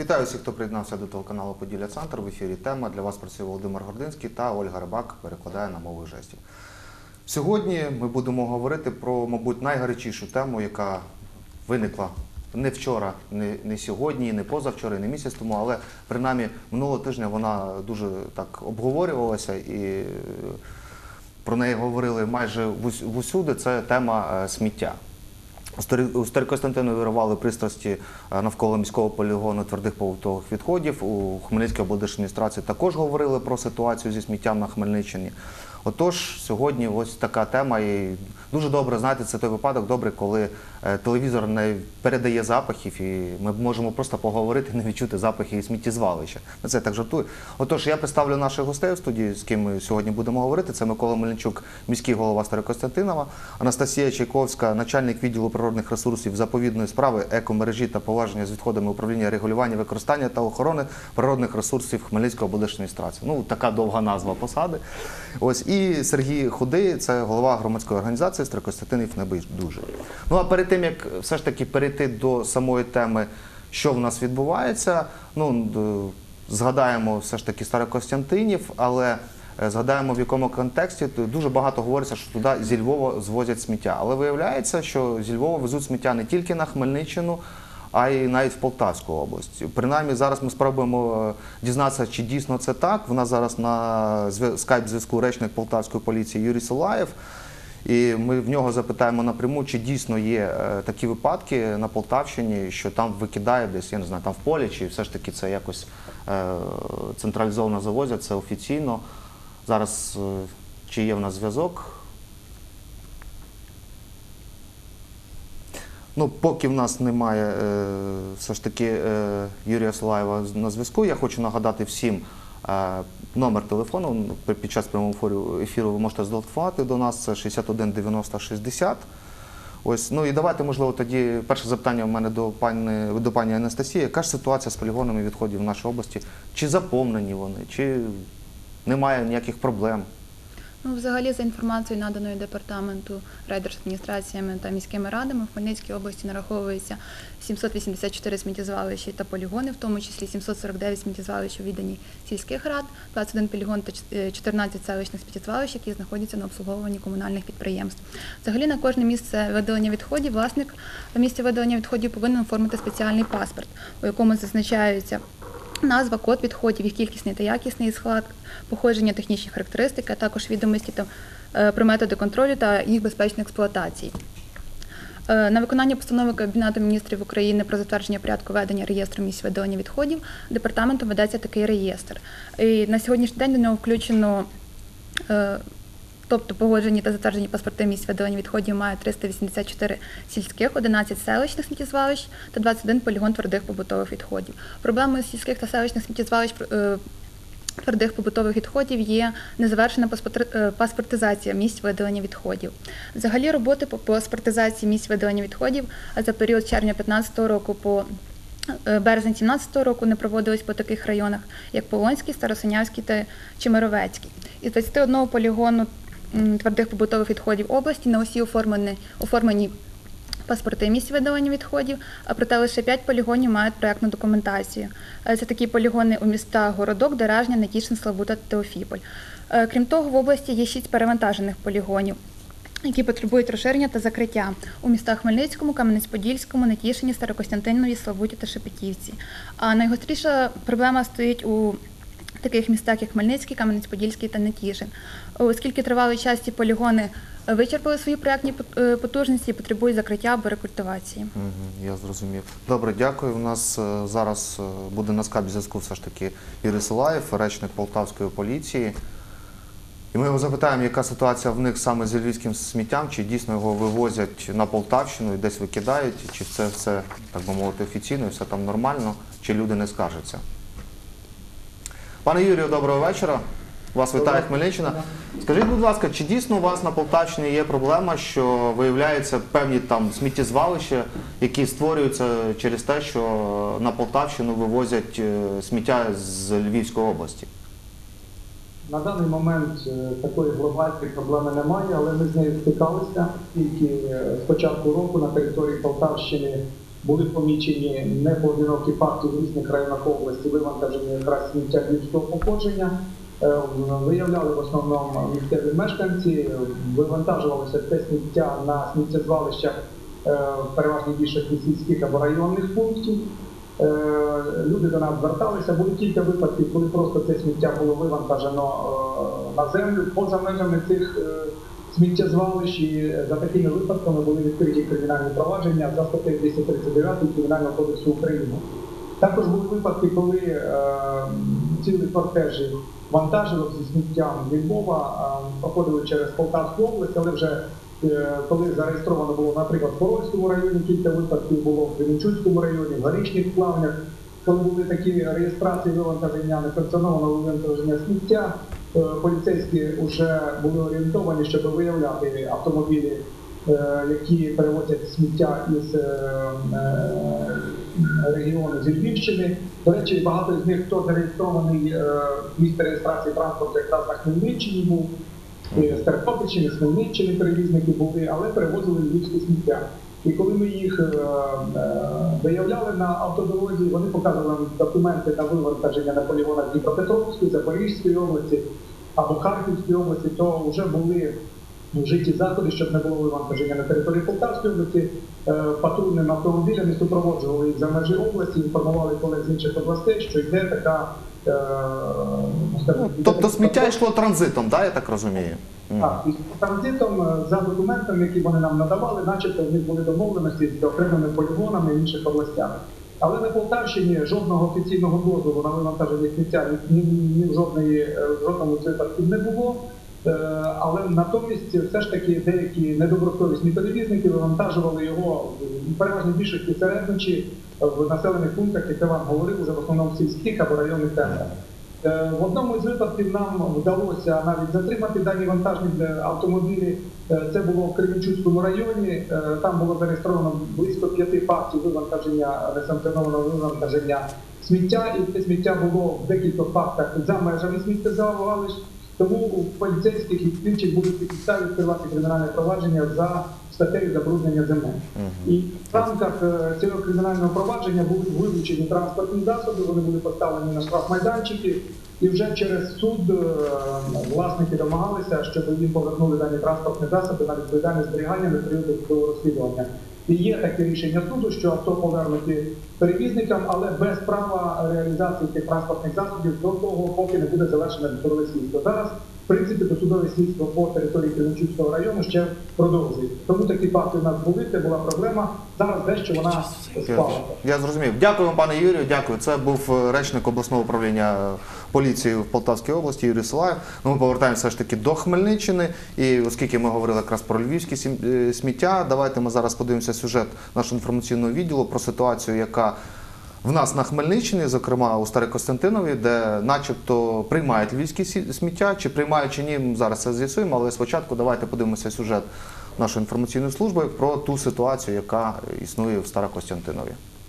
Вітаю всіх, хто приєднався до телеканалу «Поділля Центр». В ефірі тема. Для вас працює Володимир Гординський та Ольга Рибак перекладає на мову жестів. Сьогодні ми будемо говорити про, мабуть, найгарячішу тему, яка виникла не вчора, не сьогодні, не позавчора, не місяць тому, але принаймні минулого тижня вона дуже так обговорювалася і про неї говорили майже всюди. Це тема сміття. У Старокостянтинові вирували пристрасті навколо міського полігону твердих побутових відходів. У Хмельницькій облдержадміністрації також говорили про ситуацію зі сміттям на Хмельниччині. Отож, сьогодні ось така тема, і дуже добре, знаєте, це той випадок добре, коли телевізор не передає запахів, і ми можемо просто поговорити, не відчути запахи сміттєзвалища. Це я так жартую. Отож, я представлю наших гостей в студії, з ким ми сьогодні будемо говорити. Це Микола Мельничук, міський голова Старокостянтинова, Анастасія Чайковська, начальник відділу природних ресурсів, заповідної справи, екомережі та поводження з відходами управління регулювання, використання та охорони природних ресурсів Хмельницької облдержадміністрації. Ну, така довга назва посади. Ось, і Сергій Худий, це голова громадської організації «Старокостянтинів небайдужий». Ну, а перед тим, як все ж таки перейти до самої теми, що в нас відбувається, ну, згадаємо все ж таки Старокостянтинів, але згадаємо, в якому контексті. Дуже багато говориться, що туди зі Львова звозять сміття. Але виявляється, що зі Львова везуть сміття не тільки на Хмельниччину, а й навіть в Полтавську область. Принаймні, зараз ми спробуємо дізнатися, чи дійсно це так. У нас зараз на скайп-зв'язку речник Полтавської поліції Юрій Солаєв. І ми в нього запитаємо напряму, чи дійсно є такі випадки на Полтавщині, що там викидає десь, я не знаю, там в полі, чи все ж таки це якось централізовано завозять, це офіційно. Зараз чи є в нас зв'язок? Ну, поки в нас немає все ж таки Юрія Солаєва на зв'язку, я хочу нагадати всім номер телефону. Під час прямого ефіру ви можете зателефонувати до нас, це 61 90 60. Ось, ну і давайте, можливо, тоді перше запитання у мене до пані Анастасії. Яка ж ситуація з полігонами відходів в нашій області? Чи заповнені вони, чи немає ніяких проблем? Ну, взагалі, за інформацією, наданою департаменту райдержадміністраціями та міськими радами, в Хмельницькій області нараховується 784 сміттєзвалища та полігони, в тому числі 749 сміттєзвалищ у відданні сільських рад, 21 полігон та 14 селищних сміттєзвалищ, які знаходяться на обслуговуванні комунальних підприємств. Взагалі, на кожне місце видалення відходів власник місця видалення відходів повинен оформити спеціальний паспорт, у якому зазначаються назва, код відходів, їх кількісний та якісний склад, походження, технічні характеристики, а також відомості про методи контролю та їх безпечної експлуатації. На виконання постанови Кабінету міністрів України про затвердження порядку ведення реєстру місць видалення відходів департаментом ведеться такий реєстр. І на сьогоднішній день до нього включено, тобто погоджені та затверджені паспорти місць видалення відходів має 384 сільських, 11 селищних сміттєзвалищ та 21 полігон твердих побутових відходів. Проблемою сільських та селищних сміттєзвалищ твердих побутових відходів є незавершена паспортизація місць видалення відходів. Взагалі роботи по паспортизації місць видалення відходів за період червня 2015 року по березень 2017 року не проводились по таких районах, як Полонський, Старосинявський та Чемеровецький. Із 21 полігону твердих побутових відходів області на усі оформлені паспорти місць видалення відходів, а проте лише 5 полігонів мають проєктну документацію. Це такі полігони у містах Городок, Деражня, Нетішин, Славута та Теофіполь. Крім того, в області є 6 перевантажених полігонів, які потребують розширення та закриття у містах Хмельницькому, Кам'янець-Подільському, Нетішині, Старокостянтинові, Славуті та Шепетівці. А найгостріша проблема стоїть у таких містах, як Хмельницький, Кам'янець-Подільський та Нетішин. Оскільки тривалий час ці полігони вичерпали свої проєктні потужності і потребують закриття або рекультивації. Я зрозумів. Добре, дякую. У нас зараз буде на скайп-зв'язку все ж таки Юрій Солаєв, речник Полтавської поліції. І ми його запитаємо, яка ситуація в них саме з львівським сміттям, чи дійсно його вивозять на Полтавщину і десь викидають, чи це все, так би мовити, офіційно, і все там нормально, чи люди не скаржаться. Пане Юрію, доброго вечора. Вас вітає Хмельниччина. Скажіть, будь ласка, чи дійсно у вас на Полтавщині є проблема, що виявляються певні там сміттєзвалища, які створюються через те, що на Полтавщину вивозять сміття з Львівської області? На даний момент такої глобальної проблеми немає, але ми з нею стикалися, тільки з початку року на території Полтавщини були помічені непоодинокі факти в різних районах області вивантаження якраз сміття львівського походження. Виявляли в основному місцеві мешканці, вивантажувалося це сміття на сміттєзвалищах в переважній більшості сільських або районних пунктів. Люди до нас зверталися, були кілька випадків, коли просто це сміття було вивантажено на землю поза межами цих сміттєзвалищ, і за такими випадками були відкриті кримінальні провадження за статтею 239 Кримінального кодексу України. Також були випадки, коли цілі кортежі вантажівок зі сміттям зі Львова проходили через Полтавську область, але вже коли зареєстровано було, наприклад, в Хорольському районі, кілька випадків було в Кременчуцькому районі, в Горішніх Плавнях, коли були такі реєстрації вивантаження, несанкціонованого вивантаження сміття, поліцейські вже були орієнтовані, щоб виявляти автомобілі, які перевозять сміття із регіону зі Львівщини. До речі, багато з них, хто зареєстрований в місці реєстрації транспорту, якраз на Хмельниччині був, з Тернопільщини, з Хмельниччини перевізники були, але перевозили львівське сміття. І коли ми їх виявляли на автодорозі, вони показували нам документи на вивантаження на полігонах Дніпропетровської, Запорізької області або Харківської області, то вже були вжиті заходи, щоб не було вивантаження на території Полтавської області. Патрульними автомобілями супроводжували їх за межі області, інформували колег з інших областей, що йде така... Тобто сміття йшло транзитом, да, я так розумію? Так, і транзитом за документами, які вони нам надавали, начебто в них були домовленості з окремими полігонами в інших областях. Але на Полтавщині жодного офіційного дозволу на вивантаження сміття ні в жодному випадку не було. Але натомість все ж таки деякі недобросовісні перевізники вивантажували його в переважній більшості серед ночі в населених пунктах, як я вам говорив, вже в основному в сільських або районних центрах. В одному із випадків нам вдалося навіть затримати дані вантажні автомобілі. Це було в Кременчуцькому районі. Там було зареєстровано близько 5 фактів вивантаження, несанкціонованого вивантаження сміття. І це сміття було в декількох фактах за межами сміттєзвалищ. Тому у поліцейських і слідчих будуть підстави відкривати кримінальне провадження за статтею забруднення земель. І в рамках цього кримінального провадження будуть вилучені транспортні засоби, вони були поставлені на штрафмайданчики, і вже через суд власники домагалися, щоб їм повернули дані транспортні засоби на відповідальне зберігання на період досудового розслідування. І є таке рішення суду, що авто повернуті перевізникам, але без права реалізації цих транспортних засобів до того, поки не буде завершено досудове слідство. Зараз, в принципі, досудове слідство по території Кременчуцького району ще продовжується. Тому такі факти в нас були, це була проблема. Зараз дещо вона спала. Я зрозумів. Дякую вам, пане Юрію, дякую. Це був речник обласного управління поліції в Полтавській області Юрій Силаєв. Ми повертаємося все ж таки до Хмельниччини. І оскільки ми говорили якраз про львівське сміття, давайте ми зараз подивимося сюжет нашого інформаційного відділу про ситуацію, яка в нас на Хмельниччині, зокрема у Старокостянтинові, де начебто приймають львівське сміття, чи приймають, чи ні, зараз це з'ясуємо, але спочатку давайте подивимося сюжет нашої інформаційної служби про ту ситуацію, яка існує в Старокостянтинові.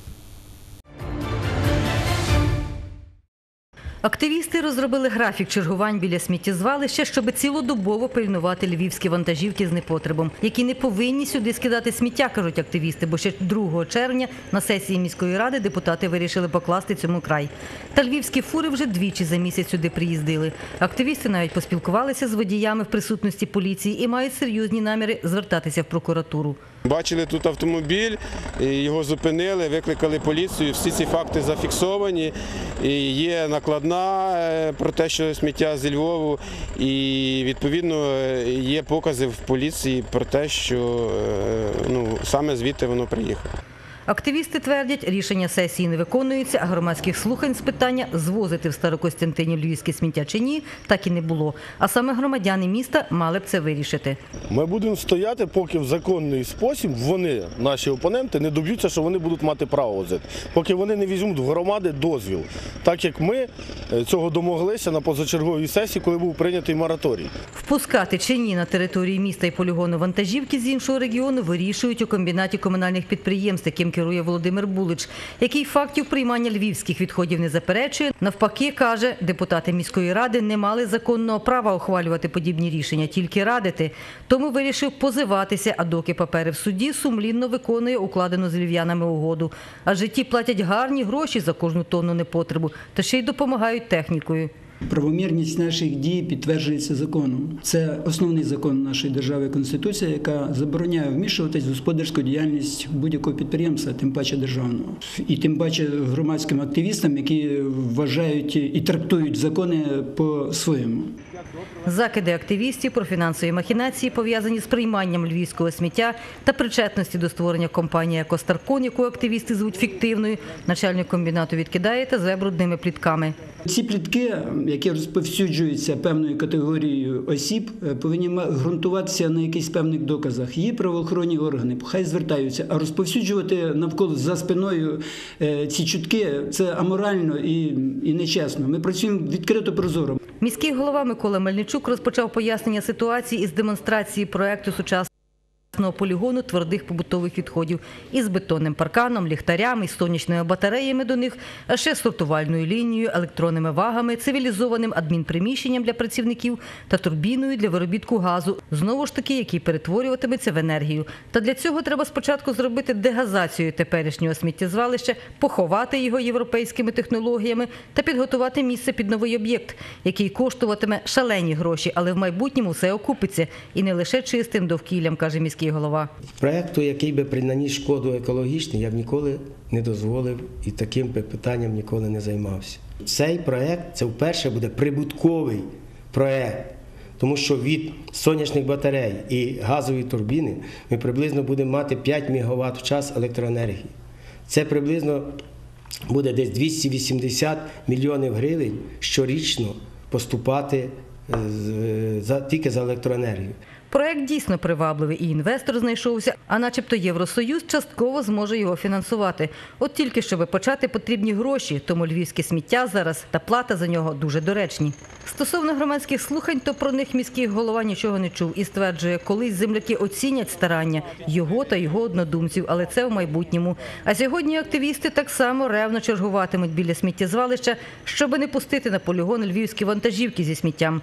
Активісти розробили графік чергувань біля сміттєзвалища, щоб цілодобово пильнувати львівські вантажівки з непотребом, які не повинні сюди скидати сміття, кажуть активісти, бо ще 2 червня на сесії міської ради депутати вирішили покласти цьому край. Та львівські фури вже двічі за місяць сюди приїздили. Активісти навіть поспілкувалися з водіями в присутності поліції і мають серйозні наміри звертатися в прокуратуру. Бачили тут автомобіль, його зупинили, викликали поліцію, всі ці факти зафіксовані. І є накладна про те, що сміття зі Львову, і відповідно є покази в поліції про те, що саме звідти воно приїхало. Активісти твердять, рішення сесії не виконується, а громадських слухань з питання, звозити в Старокостянтинів львівське сміття чи ні, так і не було. А саме громадяни міста мали б це вирішити. Ми будемо стояти, поки в законний спосіб вони, наші опоненти, не доб'ються, що вони будуть мати право возити. Поки вони не візьмуть в громади дозвіл. Так як ми цього домоглися на позачерговій сесії, коли був прийнятий мораторій. Впускати чи ні на території міста і полігону вантажівки з іншого регіону вирішують у комбінаті комунальних підприємств, яким керує Володимир Булич, який фактів приймання львівських відходів не заперечує. Навпаки, каже, депутати міської ради не мали законного права ухвалювати подібні рішення, тільки радити. Тому вирішив позиватися, а доки папери в суді, сумлінно виконує укладену з львів'янами угоду. Адже ті платять гарні гроші за кожну тонну непотребу, та ще й допомагають технікою. Правомірність наших дій підтверджується законом. Це основний закон нашої держави – Конституція, яка забороняє вмішуватись в господарську діяльність будь-якого підприємства, тим паче державного. І тим паче громадським активістам, які вважають і трактують закони по-своєму. Закиди активістів про фінансові махінації, пов'язані з прийманням львівського сміття та причетності до створення компанії «Екостаркон», яку активісти звуть фіктивною, начальник комбінату відкидає та зве брудними плітками. Ці плітки, які розповсюджуються певною категорією осіб, повинні ґрунтуватися на якихось певних доказах. Є правоохоронні органи, хай звертаються, а розповсюджувати навколо за спиною ці чутки – це аморально і нечесно. Ми працюємо відкрито, прозоро. Міський голова Микола Мельничук розпочав пояснення ситуації із демонстрації проекту сучасного полігону твердих побутових відходів із бетонним парканом, ліхтарями, із сонячними батареями до них, а ще сортувальною лінією, електронними вагами, цивілізованим адмінприміщенням для працівників та турбіною для виробітку газу, знову ж таки, який перетворюватиметься в енергію. Та для цього треба спочатку зробити дегазацію теперішнього сміттєзвалища, поховати його європейськими технологіями та підготувати місце під новий об'єкт, який коштуватиме шалені гроші, але в майбутньому все окупиться. І не лише чистим довкіллям, каже міський голова. Проєкту, який би принаніс шкоду екологічну, я б ніколи не дозволив і таким би питанням ніколи не займався. Цей проєкт, це вперше буде прибутковий проєкт, тому що від сонячних батарей і газової турбіни ми приблизно будемо мати 5 МВт в час електроенергії. Це приблизно буде десь 280 мільйонів гривень щорічно поступати тільки за електроенергію. Проект дійсно привабливий і інвестор знайшовся, а начебто Євросоюз частково зможе його фінансувати. От тільки щоб почати потрібні гроші, тому львівське сміття зараз та плата за нього дуже доречні. Стосовно громадських слухань, то про них міський голова нічого не чув і стверджує, колись земляки оцінять старання його та його однодумців, але це в майбутньому. А сьогодні активісти так само ревно чергуватимуть біля сміттєзвалища, щоб не пустити на полігон львівські вантажівки зі сміттям.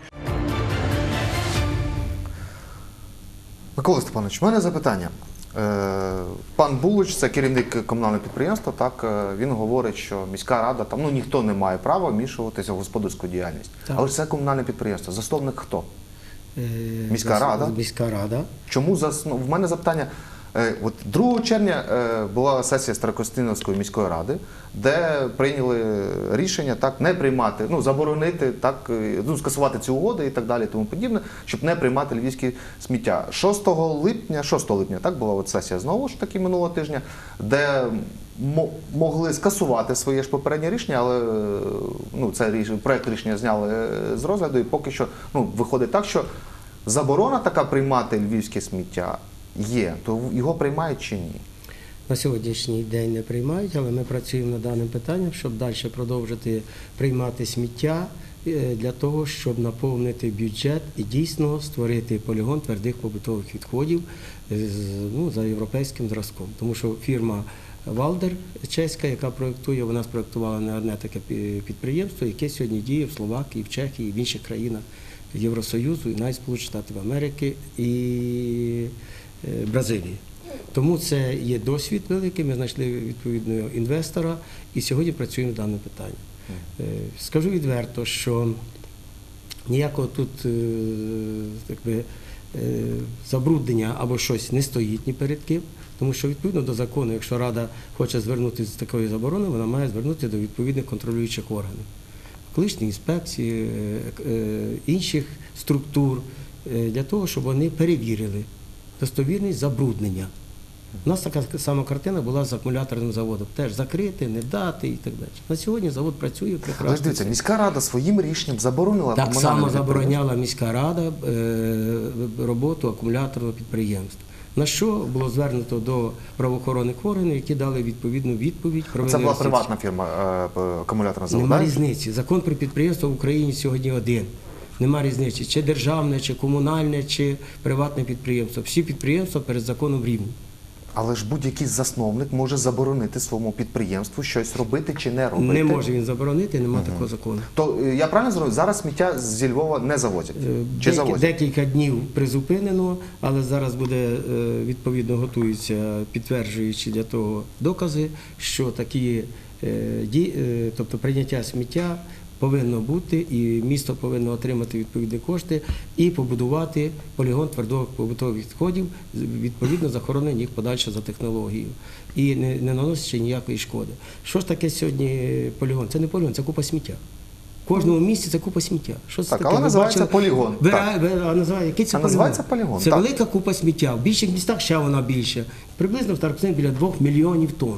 Микола Степанович, в мене запитання. Пан Булич, це керівник комунального підприємства, так, він говорить, що міська рада, там, ніхто не має права вмішуватися в господарську діяльність. Так. Але ж це комунальне підприємство. Засновник хто? Міська рада. Міська рада. Чому в мене запитання? От 2 червня була сесія Старокостянтинівської міської ради, де прийняли рішення так не приймати, заборонити, так, скасувати ці угоди і так далі, тому подібне, щоб не приймати львівське сміття. 6 липня так була от сесія знову ж таки минулого тижня, де могли скасувати своє ж попереднє рішення, але цей проект рішення зняли з розгляду, і поки що виходить так, що заборона така приймати львівське сміття є, то його приймають чи ні? На сьогоднішній день не приймають, але ми працюємо над даним питанням, щоб далі продовжити приймати сміття для того, щоб наповнити бюджет і дійсно створити полігон твердих побутових відходів за європейським зразком. Тому що фірма Валдер чеська, яка проєктує, вона спроєктувала не одне таке підприємство, яке сьогодні діє в Словакії, в Чехії, в інших країнах Євросоюзу, і навіть Сполучених Штатів Америки і Бразилії. Тому це є досвід великий, ми знайшли відповідного інвестора і сьогодні працюємо над даним питанням. Скажу відверто, що ніякого тут забруднення або щось не стоїть ні перед ким, тому що відповідно до закону, якщо Рада хоче звернутися з такої заборони, вона має звернутися до відповідних контролюючих органів. Екологічної інспекції, інших структур, для того, щоб вони перевірили достовірність забруднення. У нас така сама картина була з акумуляторним заводом. Теж закрити, не дати і так далі. На сьогодні завод працює прекрасно. Але ж дивіться, міська рада своїм рішенням заборонила так само забороняла міська рада роботу акумуляторного підприємства. На що було звернуто до правоохоронних органів, які дали відповідну відповідь. Це була приватна фірма акумуляторна заводу? Нема різниці. Закон про підприємство в Україні сьогодні один. Нема різниці, чи державне, чи комунальне, чи приватне підприємство. Всі підприємства перед законом рівні. Але ж будь-який засновник може заборонити своєму підприємству щось робити чи не робити. Не може він заборонити, немає такого закону. То я правильно зрозумів, зараз сміття зі Львова не завозять? Чи завозять? Декілька днів призупинено, але зараз буде, відповідно, готуються, підтверджуючи для того докази, що такі тобто прийняття сміття повинно бути, і місто повинно отримати відповідні кошти і побудувати полігон твердих побутових відходів, відповідно захоронення їх подальше за технологією. І не наносячи ніякої шкоди. Що ж таке сьогодні полігон? Це не полігон, це купа сміття. В кожному місці це купа сміття. Що це Так, таке? але називається полігон. Який це А називається полігон, Це так. велика купа сміття. В більших містах ще вона більша. Приблизно в Старокостянтині біля 2 мільйонів тонн.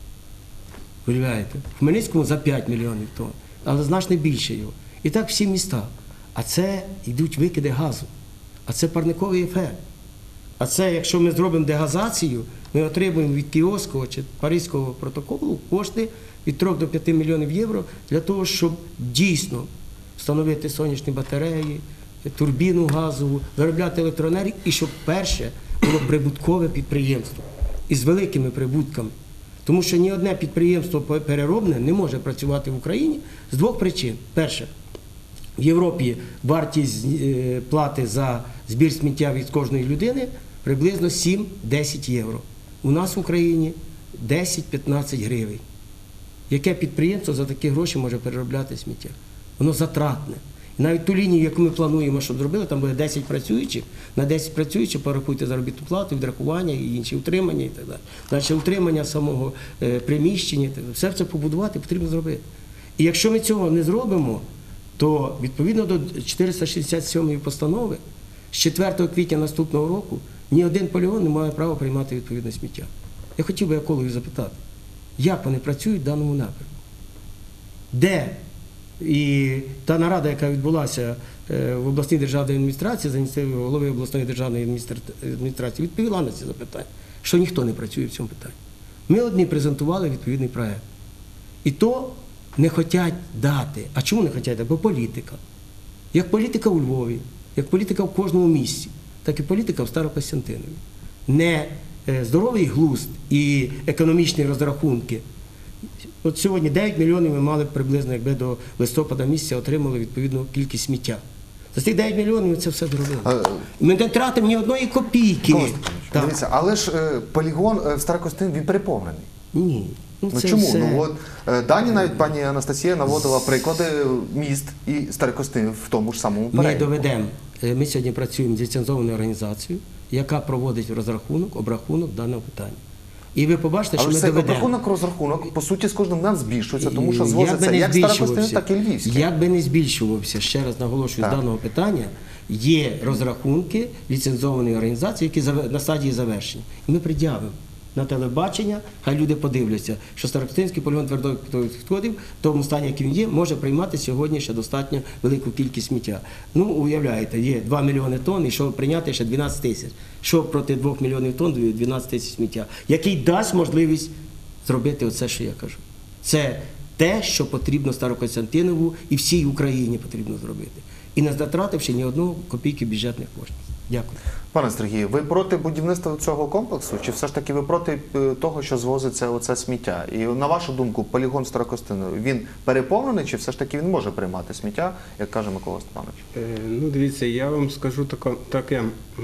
Уявляєте? В Хмельницькому за 5 мільйонів тонн. Але значно більше його. І так всі міста. А це йдуть викиди газу. А це парниковий ефект. А це, якщо ми зробимо дегазацію, ми отримуємо від Кіотського чи Паризького протоколу кошти від 3 до 5 мільйонів євро для того, щоб дійсно встановити сонячні батареї, турбіну газову, виробляти електроенергію і щоб перше було прибуткове підприємство із великими прибутками. Тому що ні одне підприємство переробне не може працювати в Україні з двох причин. Перше, в Європі вартість плати за збір сміття від кожної людини приблизно 7-10 євро. У нас в Україні 10-15 гривень. Яке підприємство за такі гроші може переробляти сміття? Воно затратне. І навіть ту лінію, яку ми плануємо, щоб зробили, там буде 10 працюючих, на 10 працюючих порахуйте заробітну плату, відрахування і інші утримання і так далі. Далі утримання самого приміщення, і так далі. Все це побудувати потрібно зробити. І якщо ми цього не зробимо, то відповідно до 467-ї постанови з 4 квітня наступного року ні один полігон не має права приймати відповідне сміття. Я хотів би екологів запитати, як вони працюють в даному напрямку? Де? І та нарада, яка відбулася в обласній державній адміністрації, за ініціативою голови обласної державної адміністрації, відповіла на ці запитання, що ніхто не працює в цьому питанні. Ми одні презентували відповідний проект. І то не хочуть дати. А чому не хочуть дати? Бо політика. Як політика у Львові, як політика в кожному місті, так і політика в Старокостянтинові. Не здоровий глузд і економічні розрахунки. От сьогодні 9 мільйонів ми мали приблизно, якби до листопада місяця отримали відповідну кількість сміття. За цих 9 мільйонів ми це все зробили. Ми не тратимо ні одної копійки. Дивіться, але ж полігон в Старокостянтині, він переповнений. Ні. Чому? Все... Дані навіть пані Анастасія наводила приклади міст і Старокостянтин в тому ж самому переліку. Ми доведемо. Ми сьогодні працюємо з ліцензованою розорганізацією, яка проводить обрахунок даного питання. І ви побачите, що ми доведемо. Розрахунок, по суті, з кожним днем збільшується, тому що звозиться як Старокостянтин, так і Львівський. Як би не збільшувався, ще раз наголошую, з даного питання, є розрахунки ліцензованої організації, які на стадії завершення. І ми пред'явимо на телебачення, хай люди подивляться, що Старокостянтинський полігон твердих відходів, в тому стані, який він є, може приймати сьогодні ще достатньо велику кількість сміття. Ну, уявляєте, є 2 мільйони тонн, і що прийняти ще 12 тисяч. Що проти 2 мільйонів тонн 12 тисяч сміття, який дасть можливість зробити оце, що я кажу. Це те, що потрібно Старокостянтинову і всій Україні потрібно зробити. І не затративши ні одного копійки бюджетних коштів. Дякую. Пане Сергію, ви проти будівництва цього комплексу, чи все ж таки ви проти того, що звозиться оце сміття? І на вашу думку, полігон Старокостянтинові, він переповнений, чи все ж таки він може приймати сміття, як каже Микола Степанович? Ну, дивіться, я вам скажу таке.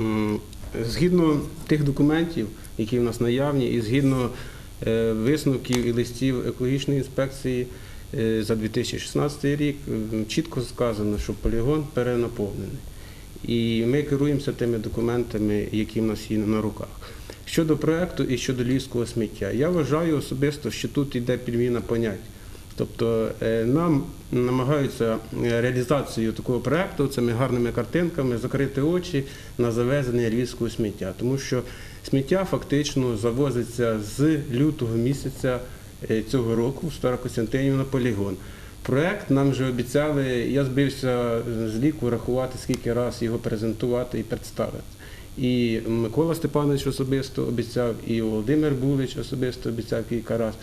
Згідно тих документів, які в нас наявні, і згідно висновків і листів екологічної інспекції за 2016 рік, чітко сказано, що полігон перенаповнений. І ми керуємося тими документами, які в нас є на руках. Щодо проєкту і щодо львівського сміття, я вважаю особисто, що тут йде підміна понять. Тобто нам намагаються реалізацією такого проєкту, цими гарними картинками, закрити очі на завезення львівського сміття. Тому що сміття фактично завозиться з лютого місяця цього року в Старокостянтині на полігон. Проєкт нам вже обіцяли, я збився з ліку рахувати, скільки раз його презентувати і представити. І Микола Степанович особисто обіцяв, і Володимир Булич особисто обіцяв кілька разів.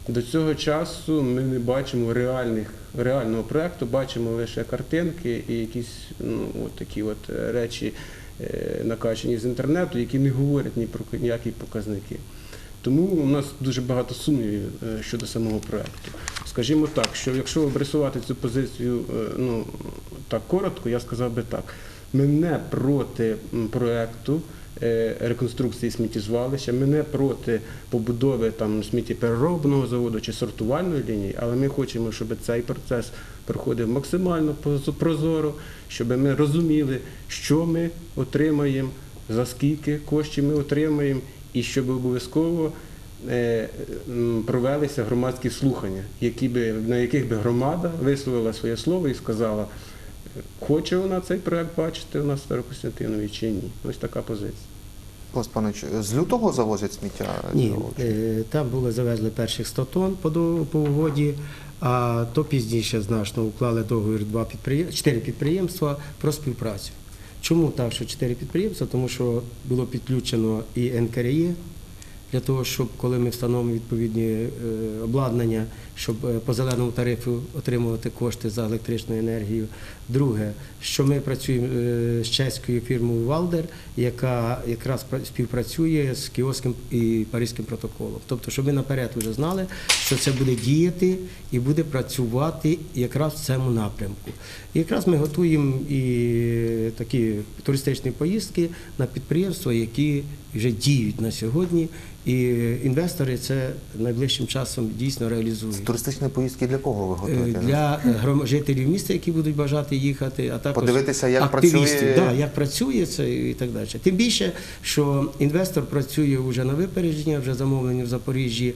До цього часу ми не бачимо реального проєкту, бачимо лише картинки і якісь от такі от речі, накачані з інтернету, які не говорять ні про ніякі показники. Тому у нас дуже багато сумнівів щодо самого проєкту. Скажімо так, що якщо обрисувати цю позицію так коротко, я сказав би так. Ми не проти проєкту реконструкції сміттєзвалища, ми не проти побудови там сміттєпереробного заводу чи сортувальної лінії, але ми хочемо, щоб цей процес проходив максимально прозоро, щоб ми розуміли, що ми отримаємо, за скільки коштів ми отримаємо, і щоб обов'язково провелися громадські слухання, на яких би громада висловила своє слово і сказала, хоче вона цей проект бачити у нас в Старокостянтинові чи ні. Ось така позиція. Олесь Панович, з лютого завозять сміття? Ні, там завезли перших 100 тонн по угоді, а то пізніше значно уклали договір 4 підприємства про співпрацю. Чому так, що 4 підприємства? Тому що було підключено і НКРЕ, для того, щоб коли ми встановимо відповідні обладнання, щоб по зеленому тарифу отримувати кошти за електричну енергію. Друге, що ми працюємо з чеською фірмою «Валдер», яка якраз співпрацює з Кіотським і Паризьким протоколом. Тобто, щоб ми наперед вже знали, що це буде діяти і буде працювати якраз в цьому напрямку. І якраз ми готуємо і такі туристичні поїздки на підприємства, які вже діють на сьогодні, і інвестори це найближчим часом дійсно реалізують. Туристичні поїздки для кого ви готуєте? Для жителів міста, які будуть бажати їхати, а також подивитися, як активістів. працює... Да, як працює це і так далі. Тим більше, що інвестор працює вже на випередження, вже замовлені в Запоріжжі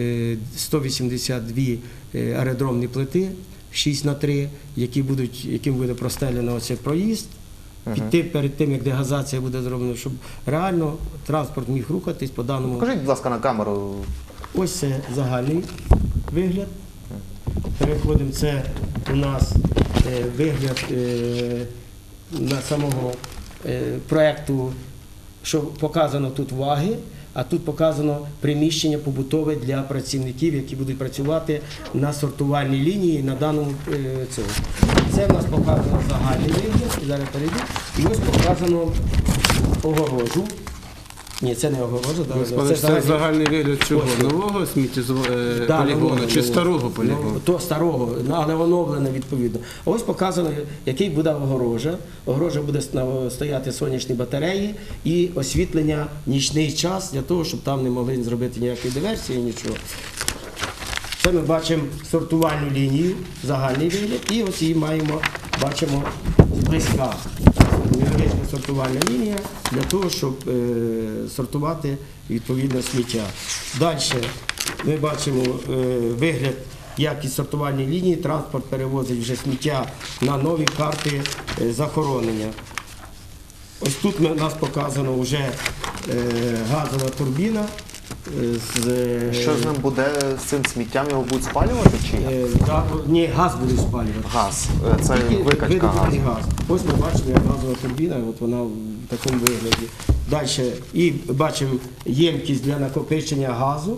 182 аеродромні плити 6х3, яким буде простелено оцей проїзд. Перед тим, як дегазація буде зроблена, щоб реально транспорт міг рухатись по даному. Покажіть, будь ласка, на камеру. Ось це загальний вигляд. Переходимо, це у нас вигляд на самого проєкту, що показано тут ваги, а тут показано приміщення побутове для працівників, які будуть працювати на сортувальній лінії на даному цьому. Це в нас показано загальний вигляд, зараз перейду, і ось показано огорожу. Ні, це не огорожа. Це загальний вигляд чого? Нового сміттєполігону чи старого полігону? То старого, але оновлене відповідно. Ось показано, який буде огорожа. Огорожа буде стояти сонячні батареї і освітлення нічний час для того, щоб там не могли зробити ніякої диверсії, нічого. Це ми бачимо сортувальну лінію, загальний вигляд, і ось її бачимо зблизька. Невеличка сортувальна лінія для того, щоб сортувати відповідно сміття. Далі ми бачимо вигляд, як із сортувальної лінії транспорт перевозить вже сміття на нові карти захоронення. Ось тут у нас показано вже газова турбіна. Що з ним буде, з цим сміттям, його будуть спалювати чи ні? Ні, газ буде спалювати. Газ, це викачка газу. Газ. Ось ми бачимо, як газова турбіна, от вона в такому вигляді. Далі, і бачимо ємкість для накопичення газу.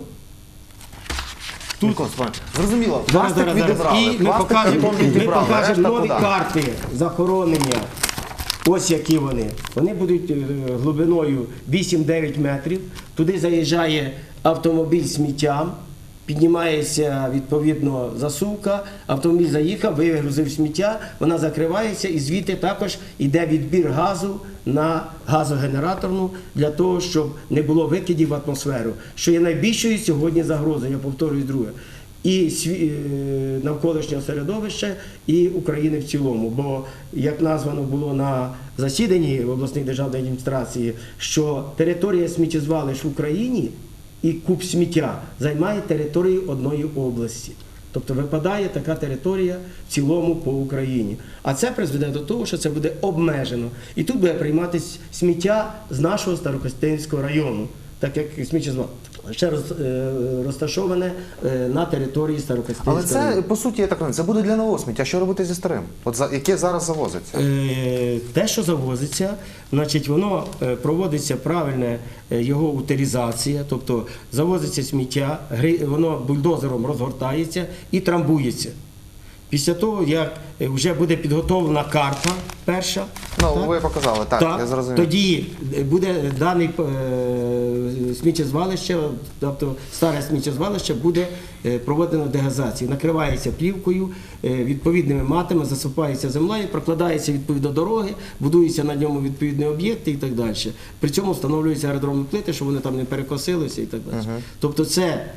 Тут, зрозуміло, пластик відібрали, І ми покажемо нові карти захоронення. Ось які вони. Вони будуть глибиною 8-9 метрів. Туди заїжджає автомобіль з сміттям, піднімається відповідно засувка, автомобіль заїхав, вигрузив сміття, вона закривається і звідти також йде відбір газу на газогенераторну для того, щоб не було викидів в атмосферу, що є найбільшою сьогодні загрозою, я повторюю друге. І навколишнього середовища, і України в цілому. Бо, як названо було на засіданні в обласній державній адміністрації, що територія сміттєзвалищ в Україні і куб сміття займає територію одної області. Тобто випадає така територія в цілому по Україні. А це призведе до того, що це буде обмежено. І тут буде прийматися сміття з нашого Старокостянтинського району, так як сміттєзвалище. розташоване на території Але Старокостянтинського це, району. по суті, я так розумію, це буде для нового сміття. Що робити зі старим? От яке зараз завозиться? Те, що завозиться, значить, воно проводиться правильна його утилізація, тобто завозиться сміття, воно бульдозером розгортається і трамбується. Після того, як вже буде підготовлена карта перша, Ну, так? ви показали, так, я зрозумів. Тоді буде дане сміттєзвалище, тобто старе сміттєзвалище буде проведено дегазацію, накривається плівкою, відповідними матами, засипається землею, прокладається відповідно дороги, будуються на ньому відповідні об'єкти і так далі. При цьому встановлюються аеродромні плити, щоб вони там не перекосилися і так далі. Тобто це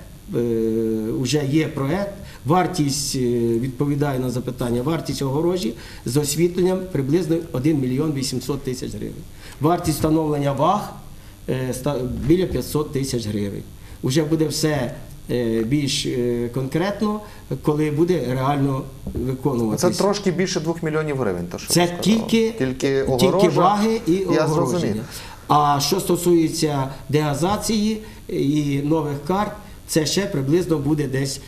вже є проект, вартість, відповідає на запитання, вартість огорожі з освітленням приблизно 1 мільйон 800 тисяч гривень. Вартість встановлення ваг біля 500 тисяч гривень. Уже буде все більш конкретно, коли буде реально виконуватися. Це трошки більше 2 мільйонів гривень. То, що Це ви сказали. тільки огорожа, ваги і я огороження. зрозумів. А що стосується дегазації і нових карт, це ще приблизно буде десь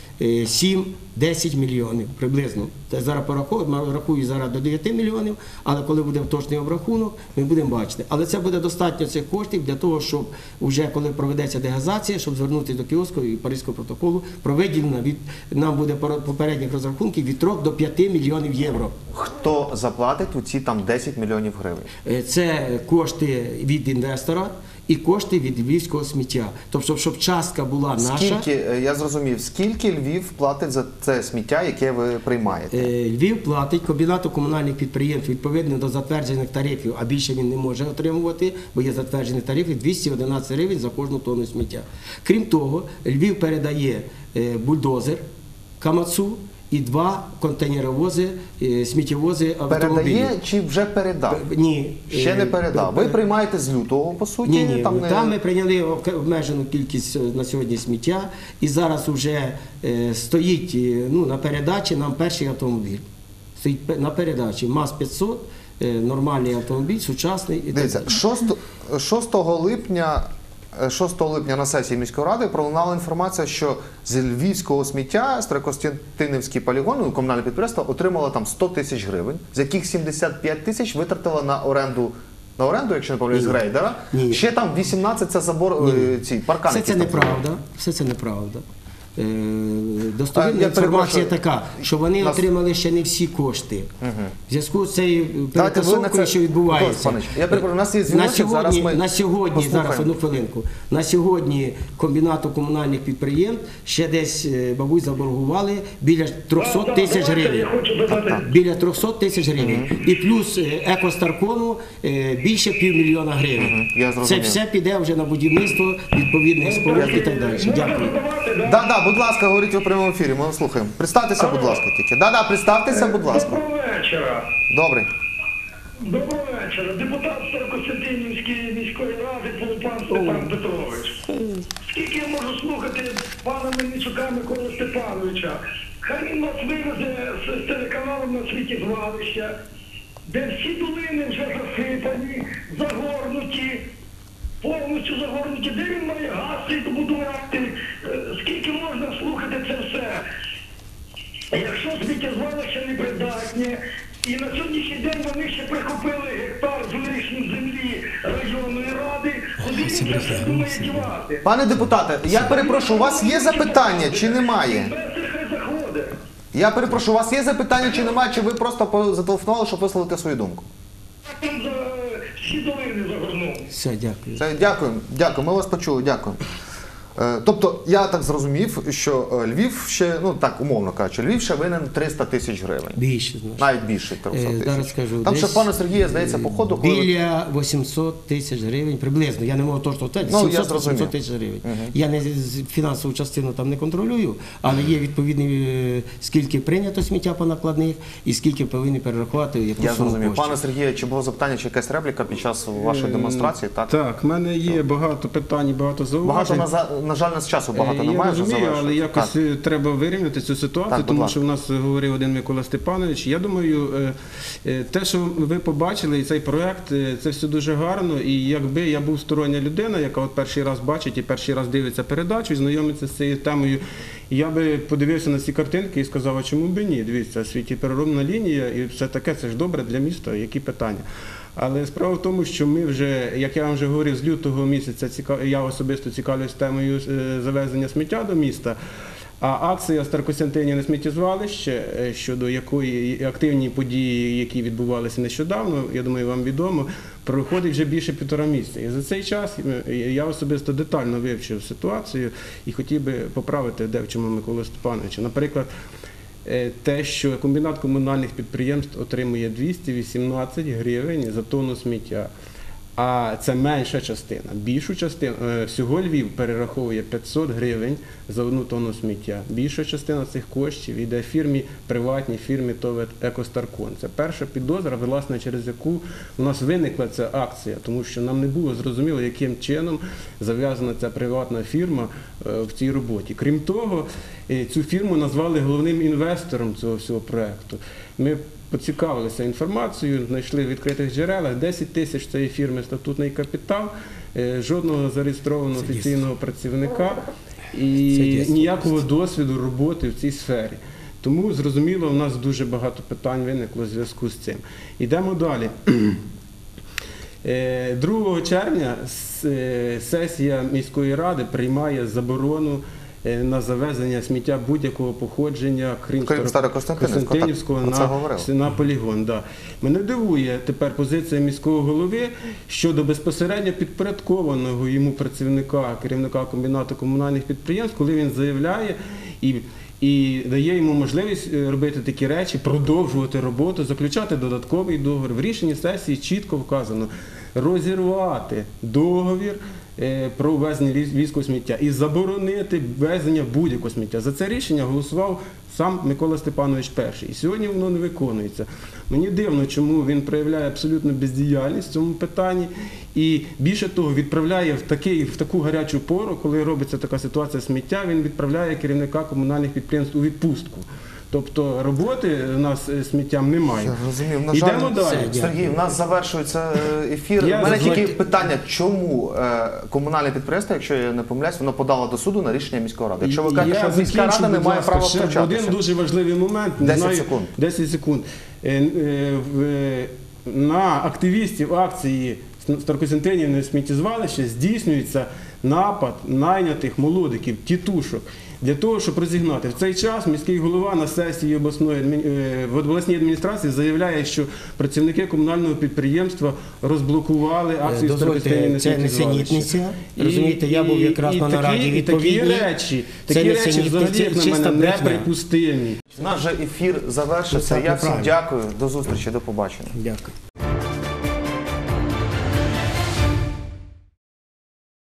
7-10 мільйонів. Приблизно. Це зараз рахую зараз до 9 мільйонів, але коли буде точний обрахунок, ми будемо бачити. Але це буде достатньо цих коштів для того, щоб вже коли проведеться дегазація, щоб звернутися до Кіотського і Паризького протоколу, проведено нам буде попередніх розрахунків від 3 до 5 мільйонів євро. Хто заплатить у ці там 10 мільйонів гривень? Це кошти від інвестора і кошти від львівського сміття. Тобто, щоб частка була наша. Скільки, я зрозумів, скільки Львів платить за це сміття, яке ви приймаєте? Львів платить комбінату комунальних підприємств відповідно до затверджених тарифів, а більше він не може отримувати, бо є затверджені тарифи 211 гривень за кожну тонну сміття. Крім того, Львів передає бульдозер Камацу і 2 контейнеровози, сміттєвози автомобілів. Передає чи вже передав? Ні. Ще не передав. Ви приймаєте з лютого, по суті? Ні, там, там ми прийняли обмежену кількість на сьогодні сміття, і зараз вже стоїть на передачі нам перший автомобіль. Стоїть на передачі МАЗ-500, нормальний автомобіль, сучасний. І Дивіться, так далі. 6 липня на сесії міської ради пролунала інформація, що з львівського сміття Старокостянтинівський полігон, комунальне підприємство, отримало там 100 тисяч гривень, з яких 75 тисяч витратило на оренду, якщо не помиляюсь, грейдера. Ні. Ще там 18 це забор, ці паркани. Все це неправда. Все це неправда. Достовірна Я інформація перепрошую. така, що вони отримали ще не всі кошти. В зв'язку з цією перетасовкою, що відбувається. Я перепрошую, у нас є дзвіночок, зараз ми на сьогодні, послухаємо. зараз, одну хвилинку, на сьогодні комбінату комунальних підприємств ще десь, мабуть, заборгували біля 300 тисяч гривень. Біля 300 тисяч гривень. І плюс екостаркону більше 500 000 гривень. Я Це зрозумів. все піде вже на будівництво відповідних споруд і так далі. Дякую. Да, будь ласка, говоріть у прямому ефірі, ми вас слухаємо. Представтеся, будь ласка, тільки. Представтеся, будь ласка. Доброго вечора. Добрий. Доброго вечора. Депутат Старокостянтинівської міської ради Полупан Степан Петрович. Скільки я можу слухати пана Мельничука Миколи Степановича? Хай він нас вивезе з телеканалом на сміттєзвалища, де всі долини вже засипані, загорнуті, повністю загорнуті. Де він має газ добудувати? Скільки можна слухати це все? Якщо сміттєзвалище непридатне, і на сьогоднішній день вони ще прихопили гектар з землі районної ради, куди він це все думає дівати? Пане депутате, я перепрошую, у вас є запитання чи немає? Інвестор хай заходить. Я перепрошую, у вас є запитання чи немає, чи ви просто зателефонували, щоб висловити свою думку? Так він всі долини загорнув. Все, дякую. Дякую, ми вас почули, дякую. Тобто, я так зрозумів, що Львів ще, так умовно кажучи, Львів ще винен 300 тисяч гривень. Більше, значить. Навіть більше 300 тисяч. Зараз скажу. Там ще десь пана Сергія, здається, по ходу, коли... Біля 800 тисяч гривень, приблизно, я не можу точно сказати, я 700-800 тисяч гривень. Я не фінансову частину там не контролюю, але є відповідні, скільки прийнято сміття по накладних і скільки повинні перерахувати яку Я суму зрозумів. коштів. Пане Сергію, чи було запитання, чи якась репліка під час вашої демонстрації? Так, Так, в мене є багато питань, багато зауважень. Багато на жаль, нас часу багато Я немає. вже розумію, але завершувати. якось Так. треба вирівняти цю ситуацію, Так, будь тому ласка. що в нас говорив один Микола Степанович. Я думаю, те, що ви побачили, і цей проект, це все дуже гарно. І якби я був стороння людина, яка от перший раз бачить і перший раз дивиться передачу і знайомиться з цією темою, я би подивився на ці картинки і сказав, а чому б і ні? Дивіться, світлопереробна лінія і все таке, це ж добре для міста, які питання. Але справа в тому, що ми вже, як я вам вже говорив, з лютого місяця я особисто цікавлюсь темою завезення сміття до міста. А акція Старокостянтинівне сміттєзвалище, щодо якої активні події, які відбувалися нещодавно, я думаю, вам відомо, проходить вже більше 1,5 місяця. І за цей час я особисто детально вивчив ситуацію і хотів би поправити дечому Миколу Степановича. Наприклад, те, що комбінат комунальних підприємств отримує 218 гривень за тонну сміття. А це менша частина. Більшу частину, всього Львів перераховує 500 гривень за 1 тонну сміття. Більша частина цих коштів йде фірмі, приватній фірмі ТОВ «Екостаркон». Це перша підозра, власне, через яку у нас виникла ця акція, тому що нам не було зрозуміло, яким чином зав'язана ця приватна фірма в цій роботі. Крім того, цю фірму назвали головним інвестором цього всього проєкту. Ми поцікавилися інформацією, знайшли в відкритих джерелах 10 тисяч цієї фірми статутний капітал, жодного зареєстрованого офіційного працівника і ніякого досвіду роботи в цій сфері. Тому, зрозуміло, у нас дуже багато питань виникло в зв'язку з цим. Йдемо далі. 2 червня сесія міської ради приймає заборону на завезення сміття будь-якого походження, крім Старокостянтинівського, на полігон. Да. Мене дивує тепер позиція міського голови щодо безпосередньо підпорядкованого йому працівника, керівника комбінату комунальних підприємств, коли він заявляє і дає йому можливість робити такі речі, продовжувати роботу, заключати додатковий договір. В рішенні сесії чітко вказано розірвати договір про ввезення львівського сміття і заборонити ввезення будь-якого сміття. За це рішення голосував сам Микола Степанович перший. І сьогодні воно не виконується. Мені дивно, чому він проявляє абсолютну бездіяльність в цьому питанні і, більше того, відправляє в таку гарячу пору, коли робиться така ситуація сміття, він відправляє керівника комунальних підприємств у відпустку. Тобто роботи у нас з сміттям немає. Я розумію. На жаль, йдемо далі. Сергій, у нас завершується ефір. У мене тільки питання, чому комунальне підприємство, якщо я не помиляюсь, воно подало до суду на рішення міської ради? Якщо ви кажете, що міська рада не має права втручатися. Один дуже важливий момент. 10 секунд. 10 секунд. На активістів акції Старокостянтинівне сміттєзвалище здійснюється напад найнятих молодиків, тітушок, для того, щоб розігнати. В цей час міський голова на сесії в обласній адміністрації заявляє, що працівники комунального підприємства розблокували акцію Старокостянтинівне сміттєзвалище. Це несенітниця. Розумієте, я був якраз на нараді відповідній. Такі речі взагалі, як на мене, неприпустимі. Наш же ефір завершився. Я всім дякую. До зустрічі, до побачення. Дякую.